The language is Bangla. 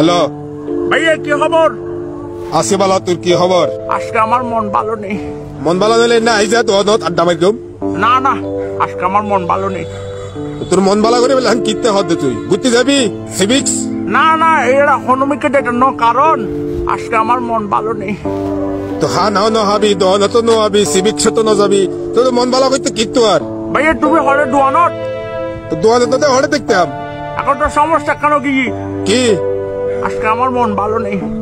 হ্যালো ভাইয়া কি খবর? আসি বলো, তোর কি খবর? আজকে আমার মন ভালো নেই। মন ভালো হলে না আইসা তো আড্ডা মারিম। না না, আজকে আমার মন ভালো নেই। তোর মন ভালো করে বললাম কিনতে হতে, তুই ঘুরতে যাবি সিভিক্স? না না, এরা হনুমিকে দেখানো কারণ আজকে আমার মন ভালো নেই। তো হা নাও ন হাবি দহন তো নো হাবি সিভিক্স তো ন যাবি, তোর মন ভালো করতে কিত্তু আর। ভাইয়া তুমি হলে দোয়ানত? তো দোয়ানে তো হরে দেখতাম। এখন তো সমস্যা কেন কি? কি আজকে আমার মন ভালো নেই।